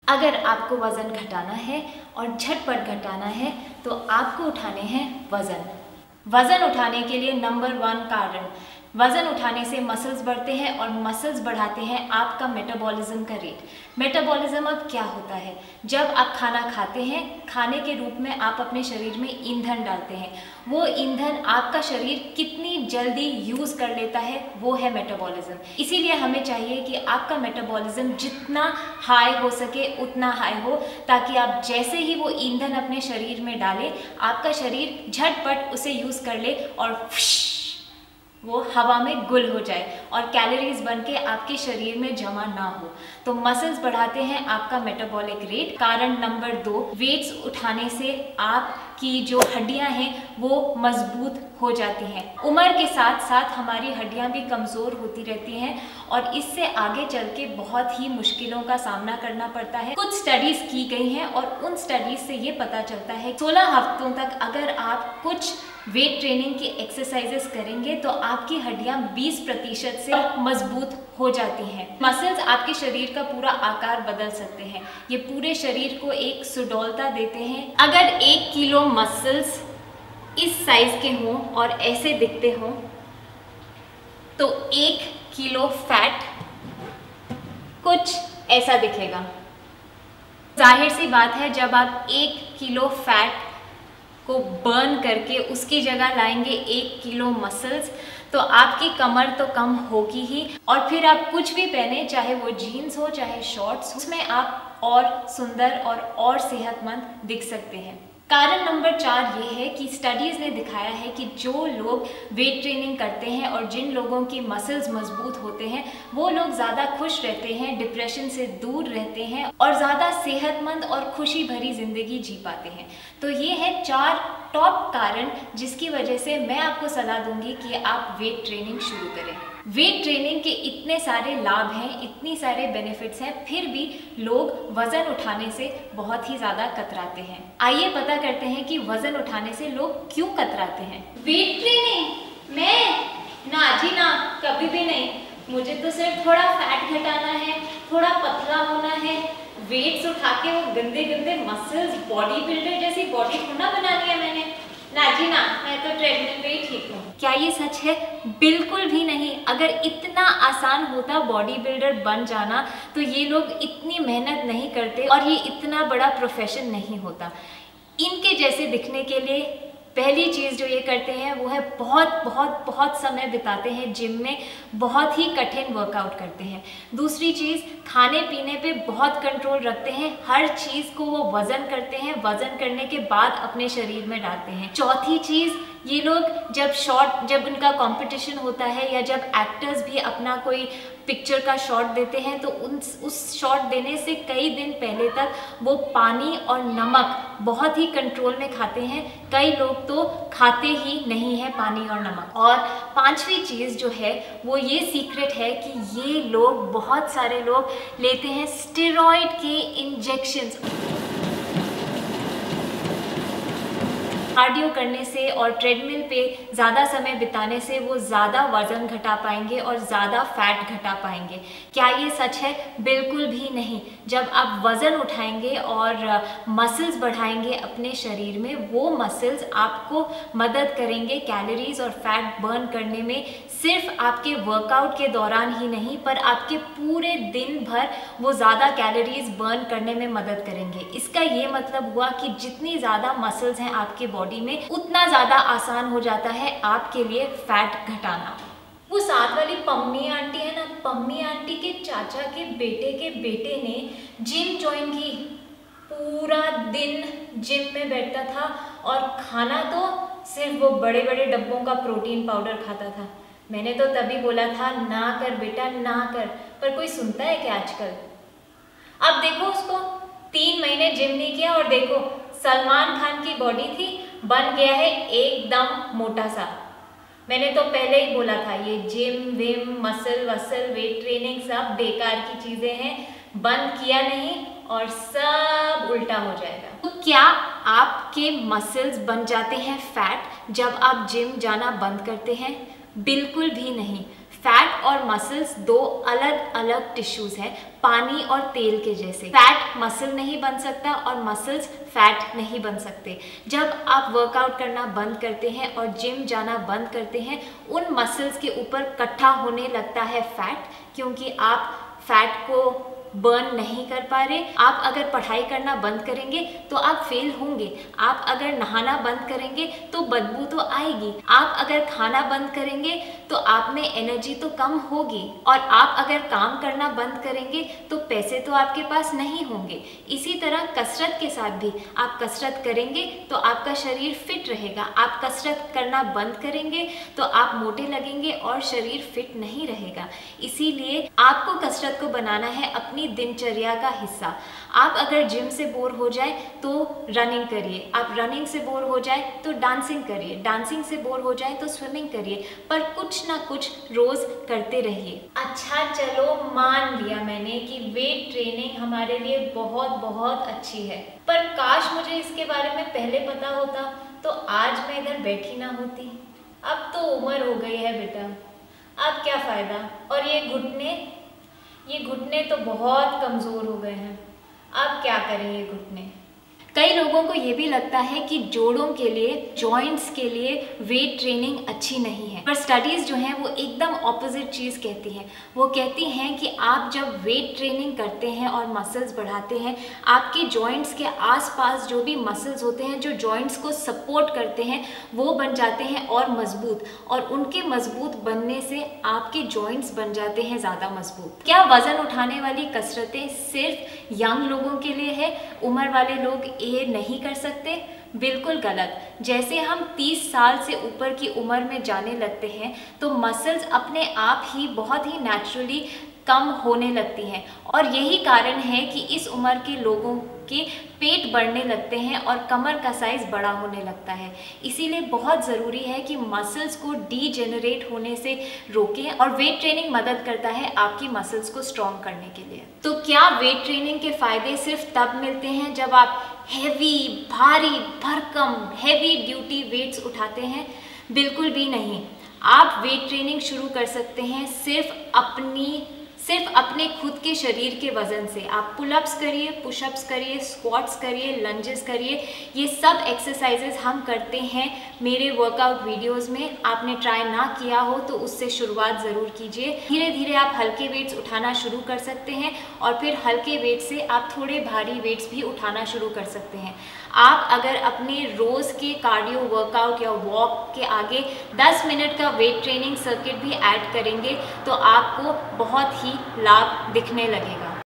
अगर आपको वज़न घटाना है और झटपट घटाना है तो आपको उठाने हैं वज़न उठाने के लिए नंबर 1 कारण, वज़न उठाने से मसल्स बढ़ते हैं और मसल्स बढ़ाते हैं आपका मेटाबॉलिज्म का रेट। मेटाबॉलिज्म अब क्या होता है? जब आप खाना खाते हैं, खाने के रूप में आप अपने शरीर में ईंधन डालते हैं। वो ईंधन आपका शरीर कितनी जल्दी यूज़ कर लेता है, वो है मेटाबॉलिज्म। इसीलिए हमें चाहिए कि आपका मेटाबॉलिज्म जितना हाई हो सके उतना हाई हो, ताकि आप जैसे ही वो ईंधन अपने शरीर में डालें, आपका शरीर झटपट उसे यूज़ कर ले और वो हवा में गुल हो जाए और कैलोरीज बन के आपके शरीर में जमा ना हो। तो मसल्स बढ़ाते हैं आपका मेटाबॉलिक रेट। कारण नंबर 2, वेट्स उठाने से आपकी जो हड्डियां हैं वो मजबूत हो जाती हैं। उम्र के साथ साथ हमारी हड्डियां भी कमज़ोर होती रहती हैं और इससे आगे चल के बहुत ही मुश्किलों का सामना करना पड़ता है। कुछ स्टडीज़ की गई हैं और उन स्टडीज़ से ये पता चलता है 16 हफ्तों तक अगर आप कुछ वेट ट्रेनिंग की एक्सरसाइजेस करेंगे तो आपकी हड्डियां 20% से मजबूत हो जाती हैं। मसल्स आपके शरीर का पूरा आकार बदल सकते हैं। ये पूरे शरीर को एक सुडौलता देते हैं। अगर 1 किलो मसल्स इस साइज के हों और ऐसे दिखते हों तो 1 किलो फैट कुछ ऐसा दिखेगा। जाहिर सी बात है, जब आप 1 किलो फैट को बर्न करके उसकी जगह लाएंगे 1 किलो मसल्स, तो आपकी कमर तो कम होगी ही, और फिर आप कुछ भी पहने, चाहे वो जीन्स हो चाहे शॉर्ट्स, उसमें आप और सुंदर और सेहतमंद दिख सकते हैं। कारण नंबर 4 ये है कि स्टडीज़ ने दिखाया है कि जो लोग वेट ट्रेनिंग करते हैं और जिन लोगों की मसल्स मजबूत होते हैं वो लोग ज़्यादा खुश रहते हैं, डिप्रेशन से दूर रहते हैं और ज़्यादा सेहतमंद और खुशी भरी ज़िंदगी जी पाते हैं। तो ये है 4 टॉप कारण जिसकी वजह से मैं आपको सलाह दूंगी कि आप वेट ट्रेनिंग शुरू करें। वेट ट्रेनिंग के इतने सारे लाभ हैं, इतनी सारे बेनिफिट्स हैं, फिर भी लोग वज़न उठाने से बहुत ही ज़्यादा कतराते हैं। आइए पता करते हैं कि वज़न उठाने से लोग क्यों कतराते हैं। वेट ट्रेनिंग ना जी ना, कभी भी नहीं। मुझे तो सिर्फ थोड़ा फैट घटाना है, थोड़ा पतला होना है। वेट्स उठा के वो गंदे गंदे मसल्स, बॉडी बिल्डर जैसी बॉडी थोड़ा बनानी है मैंने। ना जी ना, मैं तो ट्रेडमिल पे ही ठीक हूँ। क्या ये सच है? बिल्कुल भी नहीं। अगर इतना आसान होता बॉडी बिल्डर बन जाना तो ये लोग इतनी मेहनत नहीं करते और ये इतना बड़ा प्रोफेशन नहीं होता। इनके जैसे दिखने के लिए पहली चीज़ जो ये करते हैं वो है बहुत समय बिताते हैं जिम में, बहुत ही कठिन वर्कआउट करते हैं। दूसरी चीज़, खाने पीने पे बहुत कंट्रोल रखते हैं। हर चीज़ को वो वज़न करते हैं, वज़न करने के बाद अपने शरीर में डालते हैं। चौथी चीज़, ये लोग जब उनका कंपटीशन होता है या जब एक्टर्स भी अपना कोई पिक्चर का शॉट देते हैं तो उस शॉट देने से कई दिन पहले तक वो पानी और नमक बहुत ही कंट्रोल में खाते हैं। कई लोग तो खाते ही नहीं है पानी और नमक। और 5वीं चीज़ जो है वो ये सीक्रेट है कि ये लोग, बहुत सारे लोग लेते हैं स्टेरॉइड के इंजेक्शंस। कार्डियो करने से और ट्रेडमिल पे ज़्यादा समय बिताने से वो ज़्यादा वज़न घटा पाएंगे और ज़्यादा फैट घटा पाएंगे। क्या ये सच है? बिल्कुल भी नहीं। जब आप वज़न उठाएंगे और मसल्स बढ़ाएंगे अपने शरीर में, वो मसल्स आपको मदद करेंगे कैलोरीज और फैट बर्न करने में। सिर्फ आपके वर्कआउट के दौरान ही नहीं, पर आपके पूरे दिन भर वो ज़्यादा कैलोरीज बर्न करने में मदद करेंगे। इसका ये मतलब हुआ कि जितनी ज़्यादा मसल्स हैं आपके बॉडी में, उतना ज़्यादा आसान हो जाता है आपके लिए फैट घटाना। वो साथ वाली पम्मी आंटी है ना, पम्मी आंटी के चाचा के बेटे ने जिम ज्वाइन की। पूरा दिन जिम में बैठता था और खाना तो सिर्फ वो बड़े बड़े डब्बों का प्रोटीन पाउडर खाता था। मैंने तो तभी बोला था ना कर बेटा ना कर, पर कोई सुनता है क्या आजकल? अब देखो उसको, 3 महीने जिम नहीं किया और देखो सलमान खान की बॉडी थी, बन गया है एकदम मोटा सा। मैंने तो पहले ही बोला था ये जिम विम मसल वसल वेट ट्रेनिंग सब बेकार की चीज़ें हैं। बंद किया नहीं और सब उल्टा हो जाएगा। तो क्या आपके मसल्स बन जाते हैं फैट जब आप जिम जाना बंद करते हैं? बिल्कुल भी नहीं। फैट और मसल्स दो अलग अलग टिश्यूज हैं, पानी और तेल के जैसे। फैट मसल नहीं बन सकता और मसल्स फैट नहीं बन सकते। जब आप वर्कआउट करना बंद करते हैं और जिम जाना बंद करते हैं, उन मसल्स के ऊपर इकट्ठा होने लगता है फैट, क्योंकि आप फैट को बर्न नहीं कर पा रहे। आप अगर पढ़ाई करना बंद करेंगे तो आप फेल होंगे। आप अगर नहाना बंद करेंगे तो बदबू तो आएगी। आप अगर खाना बंद करेंगे तो आप में एनर्जी तो कम होगी। और आप अगर काम करना बंद करेंगे तो पैसे तो आपके पास नहीं होंगे। इसी तरह कसरत के साथ भी, आप कसरत करेंगे तो आपका शरीर फिट रहेगा। आप कसरत करना बंद करेंगे तो आप मोटे लगेंगे और शरीर फिट नहीं रहेगा। इसीलिए आपको कसरत को बनाना है अपनी दिनचर्या का हिस्सा। आप अगर जिम से बोर हो जाए तो रनिंग करिए, आप रनिंग से बोर हो जाए तो डांसिंग करिए, डांसिंग से बोर हो जाए तो स्विमिंग करिए, पर कुछ ना कुछ रोज करते रहिए। अच्छा चलो, मान लिया मैंने कि वेट ट्रेनिंग हमारे लिए बहुत बहुत अच्छी है, पर काश मुझे इसके बारे में पहले पता होता तो आज मैं इधर बैठी ना होती। अब तो उम्र हो गई है बेटा, अब क्या फायदा। और ये घुटने तो बहुत कमज़ोर हो गए हैं, अब क्या करें ये घुटने। कई लोगों को ये भी लगता है कि जोड़ों के लिए, जॉइंट्स के लिए वेट ट्रेनिंग अच्छी नहीं है, पर स्टडीज़ जो हैं वो एकदम ऑपोजिट चीज़ कहती हैं। वो कहती हैं कि आप जब वेट ट्रेनिंग करते हैं और मसल्स बढ़ाते हैं, आपके जॉइंट्स के आसपास जो भी मसल्स होते हैं जो जॉइंट्स को सपोर्ट करते हैं, वो बन जाते हैं और मजबूत, और उनके मजबूत बनने से आपके जॉइंट्स बन जाते हैं ज़्यादा मजबूत। क्या वज़न उठाने वाली कसरतें सिर्फ यंग लोगों के लिए है, उम्र वाले लोग ये नहीं कर सकते? बिल्कुल गलत। जैसे हम 30 साल से ऊपर की उम्र में जाने लगते हैं तो मसल्स अपने आप ही बहुत ही नेचुरली कम होने लगती हैं, और यही कारण है कि इस उम्र के लोगों के पेट बढ़ने लगते हैं और कमर का साइज़ बड़ा होने लगता है। इसीलिए बहुत ज़रूरी है कि मसल्स को डीजेनरेट होने से रोकें, और वेट ट्रेनिंग मदद करता है आपकी मसल्स को स्ट्रॉन्ग करने के लिए। तो क्या वेट ट्रेनिंग के फ़ायदे सिर्फ तब मिलते हैं जब आप हैवी, भारी भरकम, हैवी ड्यूटी वेट्स उठाते हैं? बिल्कुल भी नहीं। आप वेट ट्रेनिंग शुरू कर सकते हैं सिर्फ अपने खुद के शरीर के वजन से। आप पुलअप्स करिए, पुशअप्स करिए, स्क्वाट्स करिए, लंजेस करिए। ये सब एक्सरसाइजेस हम करते हैं मेरे वर्कआउट वीडियोस में। आपने ट्राई ना किया हो तो उससे शुरुआत ज़रूर कीजिए। धीरे धीरे आप हल्के वेट्स उठाना शुरू कर सकते हैं, और फिर हल्के वेट से आप थोड़े भारी वेट्स भी उठाना शुरू कर सकते हैं। आप अगर अपने रोज़ के कार्डियो वर्कआउट या वॉक के आगे 10 मिनट का वेट ट्रेनिंग सर्किट भी ऐड करेंगे तो आपको बहुत ही लाभ दिखने लगेगा।